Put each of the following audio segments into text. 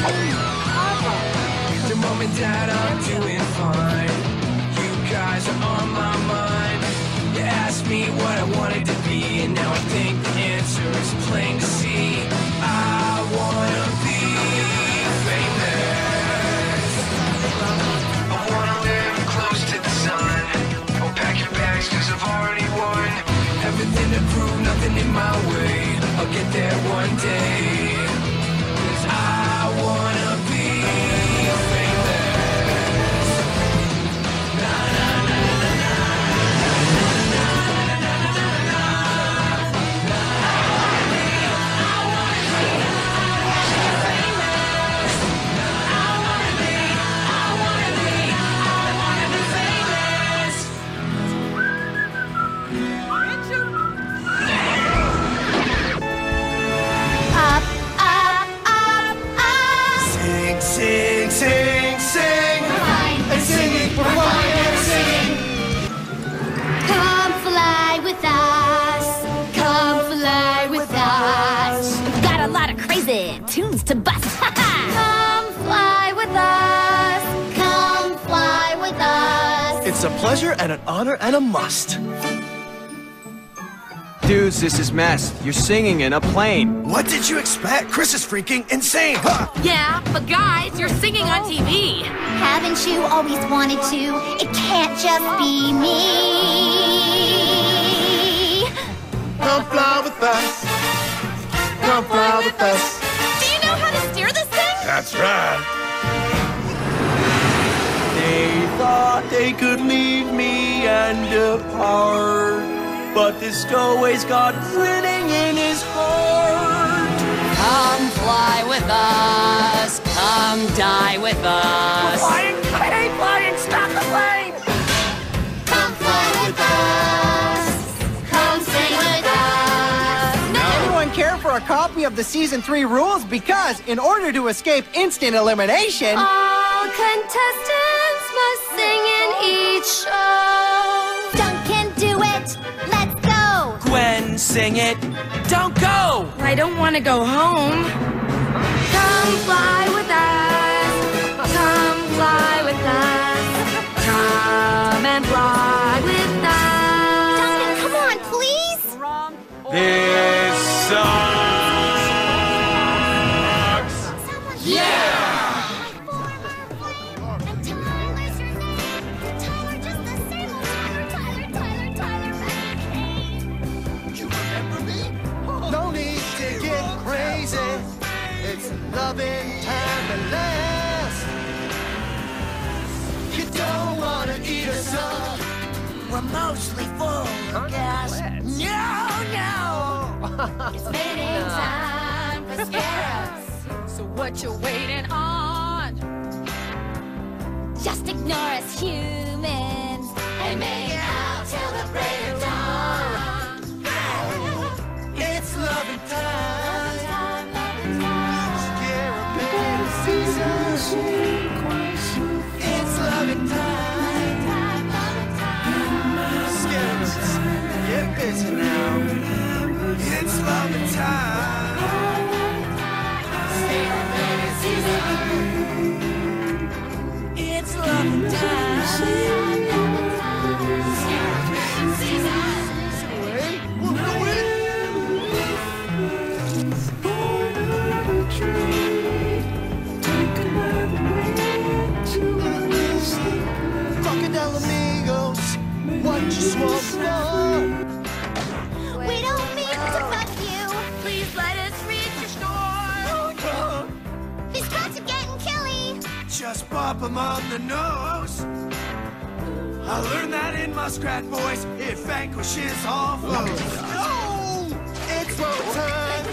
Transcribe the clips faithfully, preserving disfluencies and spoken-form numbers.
To mom and dad, I'm doing fine. You guys are on my mind. You asked me what I wanted to be, and now I think the answer is plain to see. I wanna be famous. I wanna live close to the sun. Oh, pack your bags, cause I've already won. Everything to prove, nothing in my way. I'll get there one day. Cause I wanna be famous. Na na na na na na na na na na. I wanna be famous. I wanna be, I wanna be, I wanna be famous. Up, up, up, up. Sing, sing, sing, sing. Flying And singing, we're flying and singing. Come fly with us. Come fly with us. We've got a lot of crazy tunes to bust. Come fly with us. Come fly with us. It's a pleasure and an honor and a must. Dudes, this is mess. You're singing in a plane. What did you expect? Chris is freaking insane. Huh? Yeah, but guys, you're singing on T V. Haven't you always wanted to? It can't just be me. Come fly with us. Come fly with us. Do you know how to steer this thing? That's right. They thought they could leave me and depart, but this stowaway's got grinning in his heart. Come fly with us. Come die with us. Flying, I hate flying. Stop the plane. Come fly with us. Come sing with us. Anyone care for a copy of the season three rules? Because in order to escape instant elimination, All contestants must sing in each show. Duncan, do it. Let's go. Gwen, sing it. Don't go. I don't want to go home. Come fly with us. Come fly with us. Come and fly with us. Duncan, come on, please. This sucks. No need to get crazy. It's loving time at last. You don't wanna eat us up. We're mostly full of gas. No, no. It's mating time for scarabs. So what you waiting on? Just ignore us humans And make it out till the break of dawn. It's loving time. Time, loving time. Scarab season. It's loving time. Time, loving time. Scarabs, get busy now. It's loving time. It's loving time. Crocodile amigos, what you want for? We don't mean to fuck you. Please let us reach your shore. These spots are getting killy. Just pop 'em on the nose. I learned that in muskrat voice. It vanquishes all foes. Oh, it's roll time.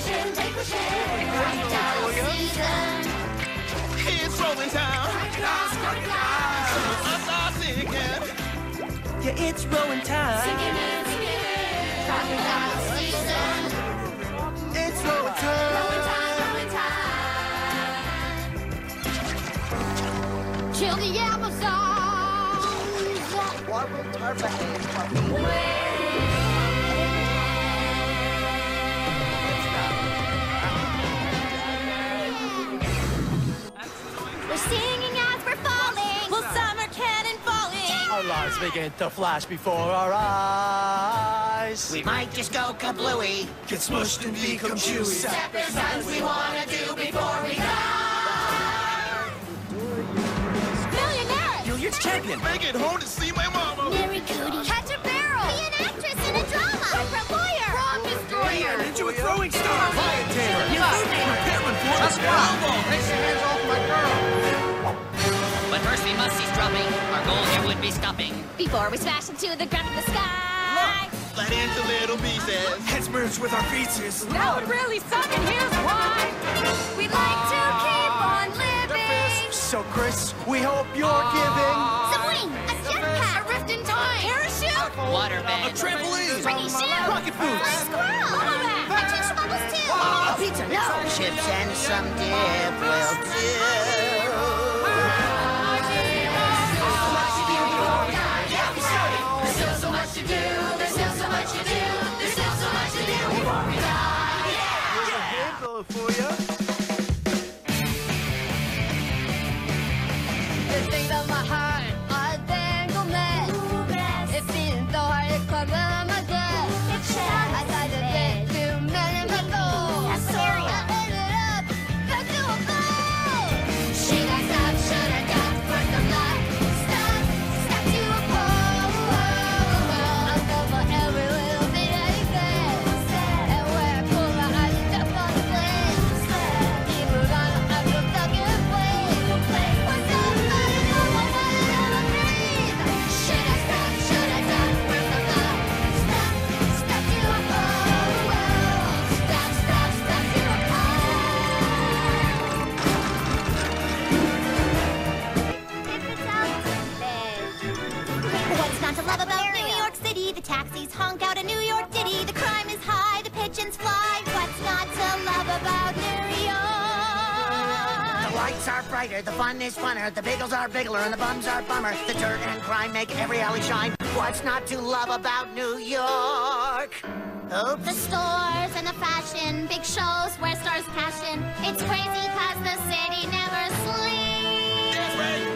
It's rolling time. Yeah, it's rolling time. It's rolling time. Kill the Amazons. what will Tar behave? stars begin to flash before our eyes. We might just go kablooey, Get smushed and become chewy. separate sons we wanna do before we die. Millionaire! Billiards champion. Make it home to see my mama. Mary Cootie. Catch a barrel. Be an actress in a drama. Corporate lawyer. Prom destroyer. Into a throwing star. Client tamer. Repairman for Just stop. Take your hands off my girl. But first we must cease dropping. Our goal here would be stopping. Before we smash into the ground of the sky. Let into little pieces. Heads merged with our features. That would really suck, and here's why. We'd like to keep on living. So, Chris, we hope you're giving. Some wing. A jetpack. A rift in time. Parachute. Waterbed. A trampoline. Springy shoe. Rocket boots. Flying squirrel. Bubble wrap. I teach bubbles too. A pizza, no. Chips and some dip will do. There's still so much to do. There's still so much to do. There's still so much to do before we die. Handle it for you. The thing of my heart, I dangle mess. It feels so hard to come out of my gut. I tried to get too many before. I ended up back to a ball. Should I stop? Should I stop? First I'm like, stop, stop to a pole. I'm go for every little thing that he says. And when I pull my eyes, it's just on the place. Even on the I'm so stuck in a place. When somebody knows my body never breathe. Should I stop? Should I stop? First I'm like, stop, stop to a pole. Stop, stop, stop to a What's not to love about New York City? The taxis honk out a New York ditty. The crime is high, the pigeons fly. What's not to love about New York? The lights are brighter, the fun is funner, the bagels are bigler, and the bums are bummer. The dirt and crime make every alley shine. What's not to love about New York? Oops. The stores and the fashion, big shows where stars cash in. It's crazy cause the city never sleeps. That's right.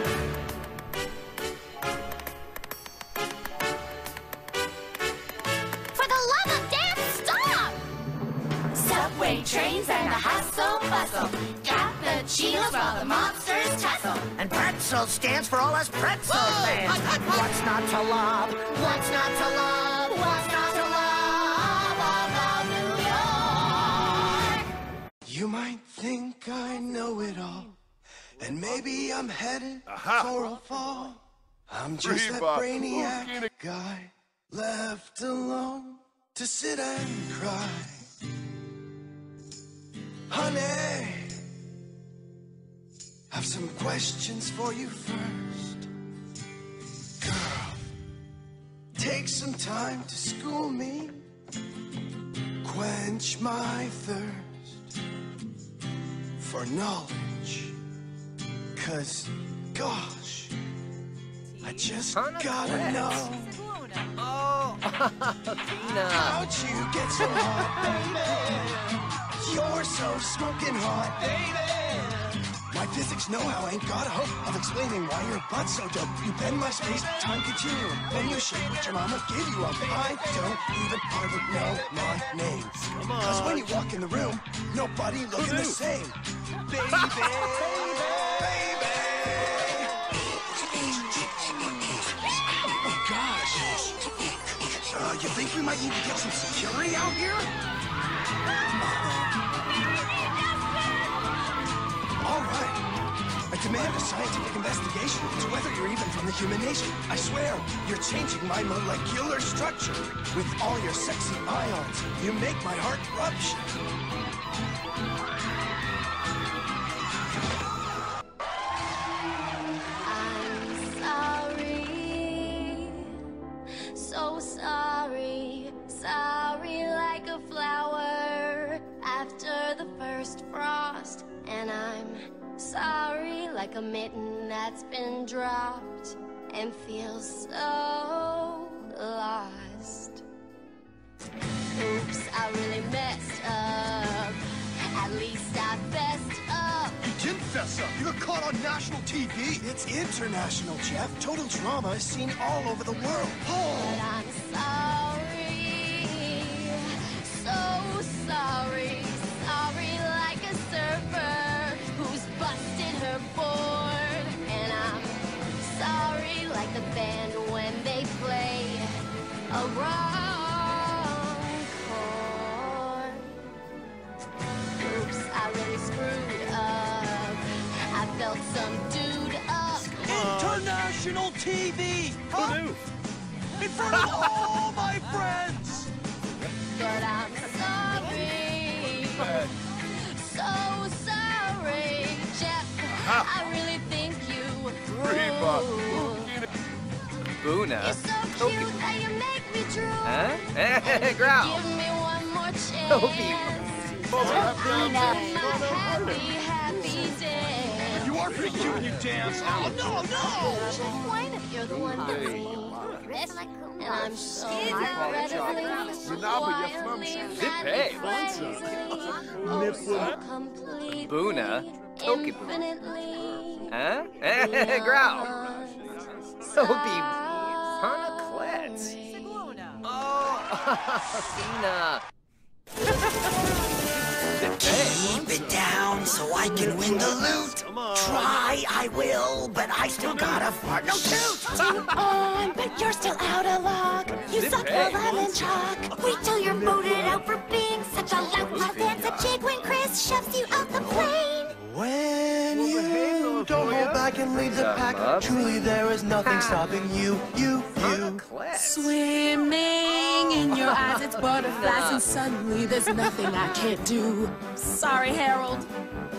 For the love of damn, stop! Subway trains and the hustle bustle. Cappuccinos while the mobsters tussle. And pretzel stands for all us pretzel fans. What's not to love? What's not to love? What's not to love about New York? You might think I know it all, and maybe I'm headed Aha. for a fall. I'm just that Reba. brainiac guy left alone to sit and cry. Honey, have some questions for you first. Girl, take some time to school me, quench my thirst for knowledge. Cause, gosh, I just gotta know. Oh, Tina. How'd you get so hot, baby? You're so smoking hot, baby. My physics know-how ain't got a hope of explaining why your butt's so dope. You bend my space, time continuum. Then you shape what your mama gave you up. I don't even hardly know my name. Cause when you walk in the room, nobody looking the same. Baby, baby. Oh gosh. Uh, you think we might need to get some security out here? All right. I demand a scientific investigation into whether you're even from the human nation. I swear, you're changing my molecular structure. With all your sexy ions, you make my heart rupture. I'm sorry, so sorry, sorry like a flower after the first frost. And I'm sorry like a mitten that's been dropped and feels so lost. Oops, I really messed up. At least I fessed up. You didn't fess up. You got caught on national T V. It's international, Jeff. Total Drama is seen all over the world. Oh. But I'm sorry, so sorry, sorry like a surfer who's busted her board. And I'm sorry like the band when they play a wrong chord. Oops, I really screwed up. I felt some dude up. International T V! Huh? In front of all my friends! But I'm sorry, so sorry, Jeff. I really think you ruled. Boona. You're so cute that you make me drool. Huh? Hey, Growl. Give me one more chance. Toby. I'm my happy, happy dance. You are pretty cute when you dance. Oh, no, no! Why not? You're the one that's me. And I'm so incredibly, wildly, Zippy. oh, so complete, Boona. Tokiboo. infinitely Huh? Hey, Growl. Toby. sorry. Panaclets. Oh, Cena. Keep it down so I can win the loot. Try, I will, but I still gotta fart. No toot! On, but you're still out of luck. You suck the lemon chalk. Wait till you're voted out for being such a loud mouth dance a jig when Chris shoves you out the plane. When you don't hold back and lead the pack, truly there is nothing stopping you, you, you. Panaclets. Swimming in your eyes, it's butterflies, and suddenly there's nothing I can't do. Sorry, Harold.